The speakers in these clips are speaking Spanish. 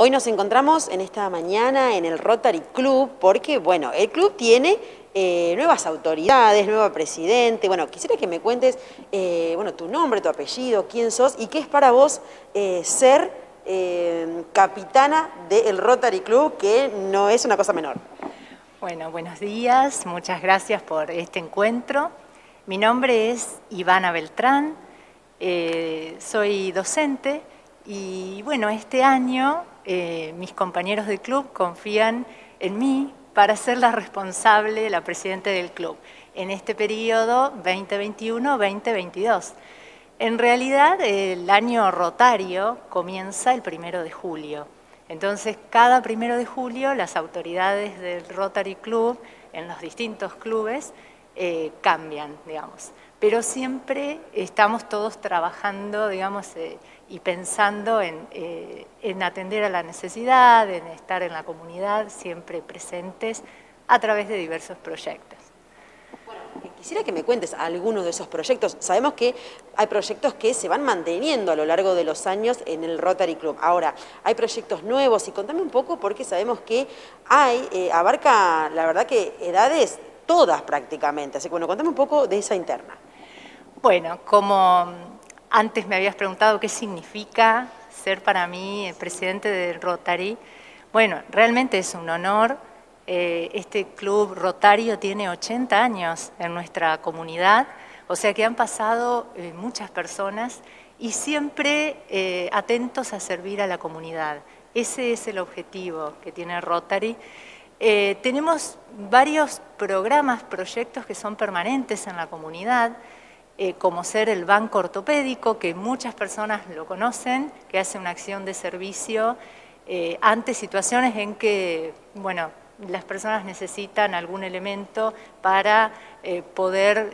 Hoy nos encontramos en esta mañana en el Rotary Club porque, bueno, el club tiene nuevas autoridades, nuevo presidente. Bueno, quisiera que me cuentes, bueno, tu nombre, tu apellido, quién sos y qué es para vos ser capitana del Rotary Club, que no es una cosa menor. Bueno, buenos días, muchas gracias por este encuentro. Mi nombre es Ivana Beltrán, soy docente y bueno, este año mis compañeros del club confían en mí para ser la responsable, la presidenta del club, en este periodo 2021-2022. En realidad el año rotario comienza el 1 de julio. Entonces, cada 1 de julio las autoridades del Rotary Club en los distintos clubes cambian, digamos. Pero siempre estamos todos trabajando, digamos, y pensando en atender a la necesidad, en estar en la comunidad, siempre presentes a través de diversos proyectos. Quisiera que me cuentes algunos de esos proyectos. Sabemos que hay proyectos que se van manteniendo a lo largo de los años en el Rotary Club. Ahora, hay proyectos nuevos y contame un poco porque sabemos que abarca, la verdad que edades todas prácticamente. Así que bueno, contame un poco de esa interna. Bueno, como antes me habías preguntado qué significa ser para mí el presidente del Rotary, bueno, realmente es un honor. Este club rotario tiene 80 años en nuestra comunidad, o sea que han pasado muchas personas y siempre atentos a servir a la comunidad. Ese es el objetivo que tiene Rotary. Tenemos varios programas, proyectos que son permanentes en la comunidad, como ser el banco ortopédico, que muchas personas lo conocen, que hace una acción de servicio ante situaciones en que, bueno, las personas necesitan algún elemento para poder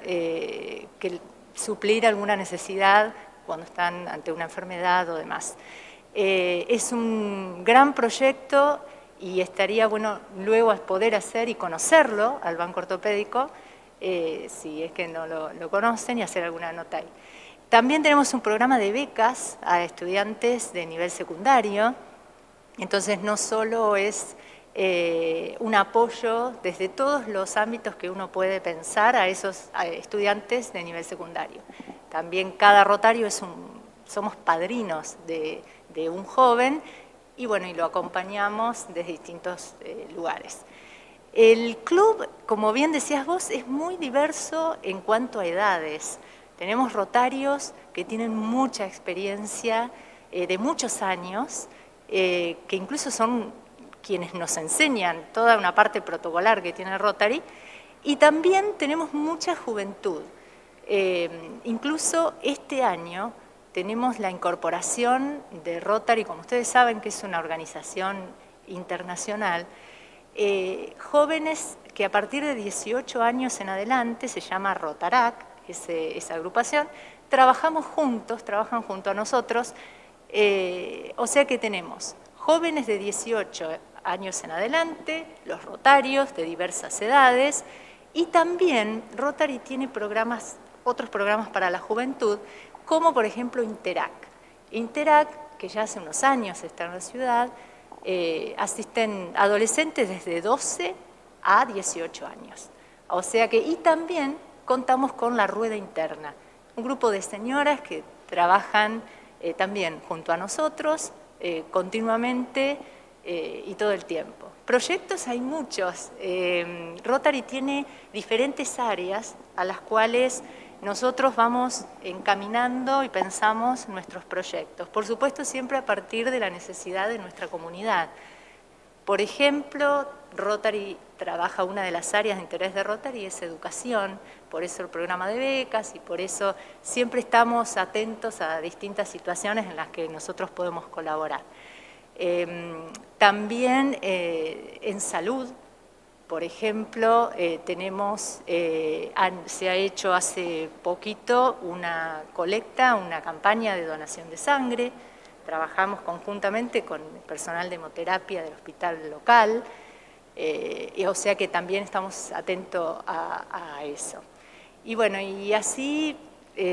suplir alguna necesidad cuando están ante una enfermedad o demás. Es un gran proyecto y estaría bueno luego poder hacer y conocerlo al banco ortopédico, si es que no lo conocen, y hacer alguna nota ahí. También tenemos un programa de becas a estudiantes de nivel secundario, entonces no solo es un apoyo desde todos los ámbitos que uno puede pensar a esos estudiantes de nivel secundario. También cada rotario somos padrinos de un joven y bueno, y lo acompañamos desde distintos lugares. El club, como bien decías vos, es muy diverso en cuanto a edades. Tenemos rotarios que tienen mucha experiencia de muchos años, que incluso son quienes nos enseñan toda una parte protocolar que tiene Rotary, y también tenemos mucha juventud. Incluso este año tenemos la incorporación de Rotary, como ustedes saben que es una organización internacional, jóvenes que a partir de 18 años en adelante, se llama Rotarac, esa agrupación, trabajamos juntos, trabajan junto a nosotros, o sea que tenemos jóvenes de 18 años en adelante, los rotarios de diversas edades, y también Rotary tiene otros programas para la juventud, como por ejemplo Interac. Interac, que ya hace unos años está en la ciudad, asisten adolescentes desde 12 a 18 años. O sea que, y también contamos con la Rueda Interna, un grupo de señoras que trabajan también junto a nosotros, continuamente y todo el tiempo. Proyectos hay muchos. Rotary tiene diferentes áreas a las cuales nosotros vamos encaminando y pensamos nuestros proyectos. Por supuesto, siempre a partir de la necesidad de nuestra comunidad. Por ejemplo, Rotary trabaja, una de las áreas de interés de Rotary es educación, por eso el programa de becas y por eso siempre estamos atentos a distintas situaciones en las que nosotros podemos colaborar. También en salud, por ejemplo, se ha hecho hace poquito una colecta, una campaña de donación de sangre. Trabajamos conjuntamente con el personal de hemoterapia del hospital local, o sea que también estamos atentos a eso. Y bueno, y así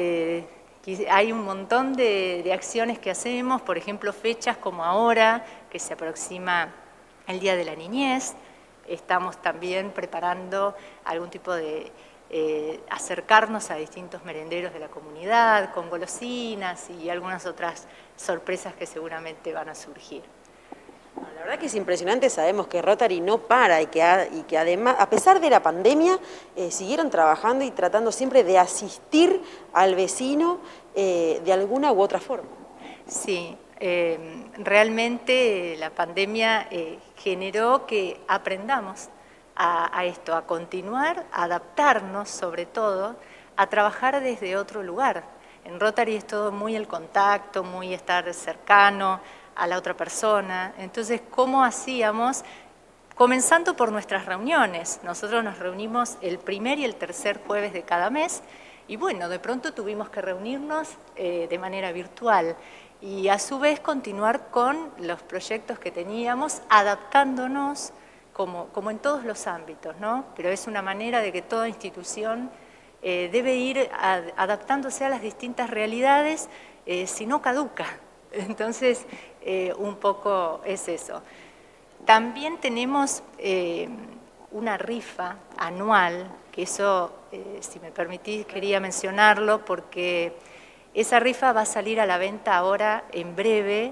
hay un montón de acciones que hacemos, por ejemplo, fechas como ahora, que se aproxima el Día de la Niñez. Estamos también preparando algún tipo de acercarnos a distintos merenderos de la comunidad, con golosinas y algunas otras sorpresas que seguramente van a surgir. La verdad que es impresionante, sabemos que Rotary no para y que además, a pesar de la pandemia, siguieron trabajando y tratando siempre de asistir al vecino de alguna u otra forma. Sí, realmente la pandemia generó que aprendamos a esto, a continuar, a adaptarnos sobre todo, a trabajar desde otro lugar. En Rotary es todo muy el contacto, muy estar cercano a la otra persona. Entonces, ¿cómo hacíamos? Comenzando por nuestras reuniones. Nosotros nos reunimos el primer y el tercer jueves de cada mes y bueno, de pronto tuvimos que reunirnos de manera virtual y a su vez continuar con los proyectos que teníamos, adaptándonos como en todos los ámbitos, ¿no? Pero es una manera de que toda institución debe ir adaptándose a las distintas realidades, si no caduca. Entonces, un poco es eso. También tenemos una rifa anual, que eso, si me permitís, quería mencionarlo, porque esa rifa va a salir a la venta ahora en breve,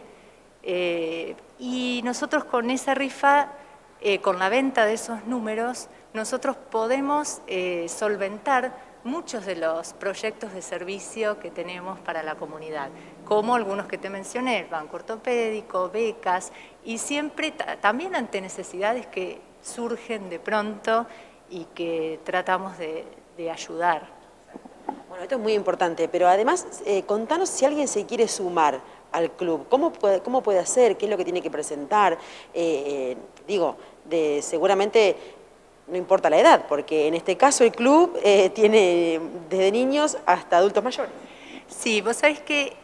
y nosotros con esa rifa, con la venta de esos números, nosotros podemos solventar muchos de los proyectos de servicio que tenemos para la comunidad, como algunos que te mencioné, el banco ortopédico, becas, y siempre también ante necesidades que surgen de pronto y que tratamos de ayudar. Bueno, esto es muy importante, pero además contanos si alguien se quiere sumar al club, ¿cómo puede hacer? ¿Qué es lo que tiene que presentar? Seguramente no importa la edad, porque en este caso el club tiene desde niños hasta adultos mayores. Sí, vos sabés que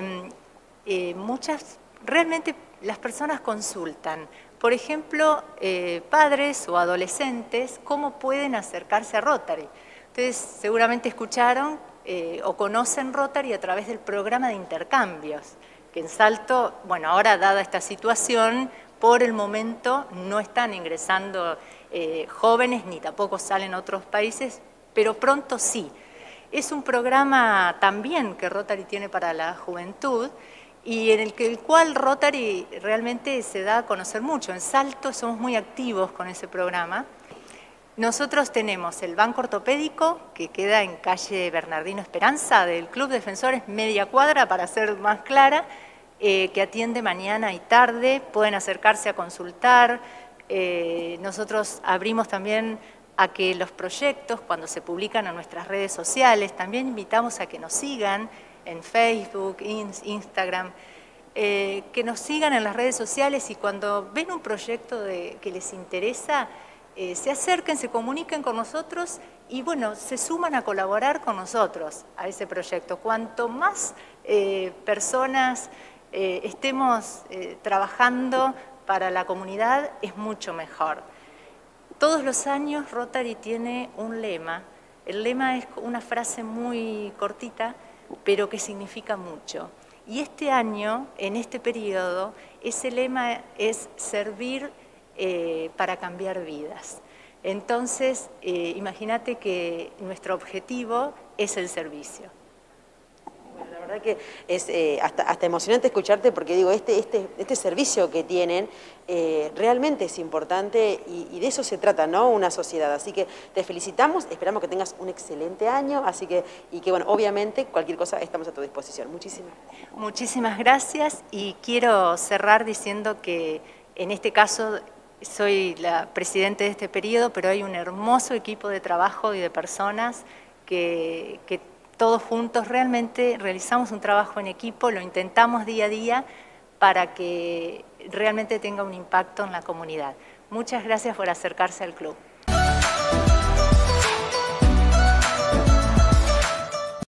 realmente las personas consultan, por ejemplo, padres o adolescentes, cómo pueden acercarse a Rotary. Ustedes seguramente escucharon o conocen Rotary a través del programa de intercambios, que en Salto, bueno, ahora dada esta situación, por el momento no están ingresando jóvenes ni tampoco salen a otros países, pero pronto sí. Es un programa también que Rotary tiene para la juventud y en el cual Rotary realmente se da a conocer mucho. En Salto somos muy activos con ese programa. Nosotros tenemos el banco ortopédico, que queda en calle Bernardino Esperanza, del Club Defensores, media cuadra, para ser más clara, que atiende mañana y tarde, pueden acercarse a consultar. Nosotros abrimos también a que los proyectos, cuando se publican en nuestras redes sociales, también invitamos a que nos sigan en Facebook, Instagram, que nos sigan en las redes sociales y cuando ven un proyecto que les interesa, se acerquen, se comuniquen con nosotros y bueno, se suman a colaborar con nosotros a ese proyecto. Cuanto más personas estemos trabajando para la comunidad, es mucho mejor. Todos los años Rotary tiene un lema. El lema es una frase muy cortita, pero que significa mucho. Y este año, en este periodo, ese lema es servir para cambiar vidas. Entonces, imagínate que nuestro objetivo es el servicio. Bueno, la verdad que es hasta emocionante escucharte porque digo, este servicio que tienen realmente es importante y de eso se trata, ¿no? Una sociedad. Así que te felicitamos, esperamos que tengas un excelente año, y que bueno, obviamente cualquier cosa estamos a tu disposición. Muchísimas gracias y quiero cerrar diciendo que en este caso soy la presidenta de este periodo, pero hay un hermoso equipo de trabajo y de personas que todos juntos realmente realizamos un trabajo en equipo, lo intentamos día a día para que realmente tenga un impacto en la comunidad. Muchas gracias por acercarse al club.